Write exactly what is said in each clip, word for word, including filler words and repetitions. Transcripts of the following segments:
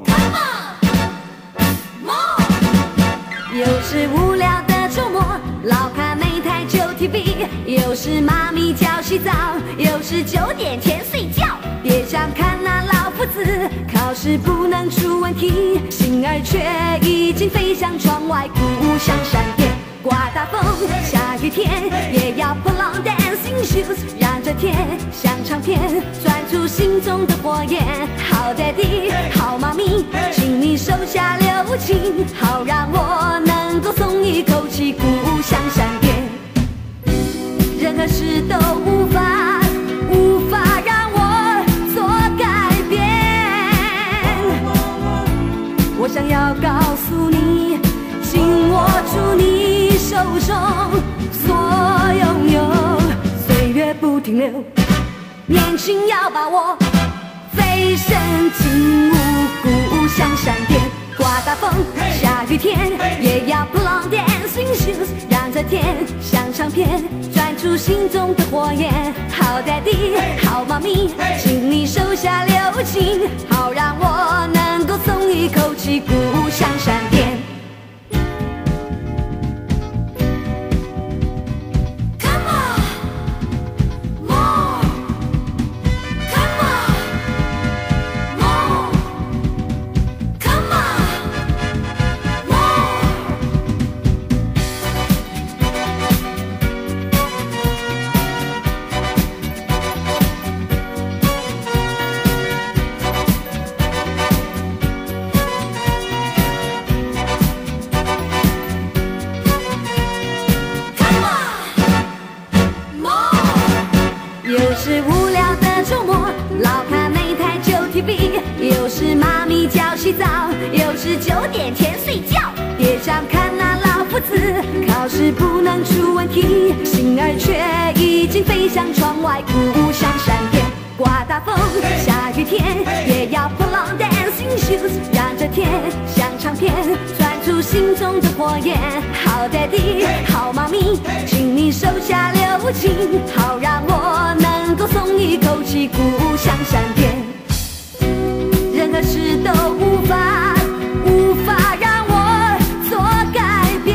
有时无聊的周末，老看每台旧 T V， 有时妈咪叫洗澡，有时九点前睡觉。别想看那老夫子，考试不能出问题，心儿却已经飞向窗外，故乡闪电。刮大风，下雨天，也要 put on dancing shoes， 让这天像唱片，钻出心中的火焰。好 daddy， 好妈咪，请你手下留情，好让我能够松一口气，故乡闪电。任何事都无法，无法让我做改变。我想要告诉你，紧握住你手中所拥有，岁月不停留，年轻要把握，飞身进入故乡闪电。刮大风，下雨天，也要 put on dancing shoes， 让这天像唱片，钻出心中的火焰。好 daddy， 好妈咪，请你手下留情，好让我能够松一口气，故乡闪电。有时无聊的周末，老看每台旧 T V， 有时妈咪叫洗澡，有时九点前睡觉。别想看那老夫子，考试不能出问题，心儿却已经飞向窗外，故乡闪电。刮大风，下雨天，也要 put on dancing shoes， 让这天像唱片，钻出心中的火焰。好 daddy， 好妈咪，请你手下留情，好让我能够松一口气，故乡闪电。任何事都无法，无法让我做改变。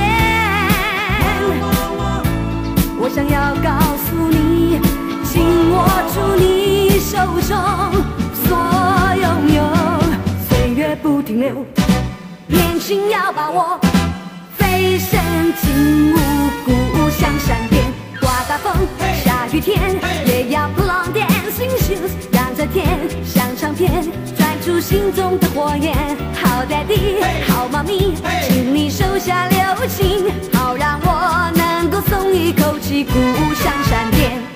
我想要告诉你，紧握住你手中所拥有，岁月不停留，年轻要把握，飞身进入故乡闪电。刮大风，下雨天，也要 put on dancing shoes， 让这天像唱片，钻出心中的火焰。好 daddy， 好妈咪，请你手下留情，好让我能够松一口气，故乡闪电。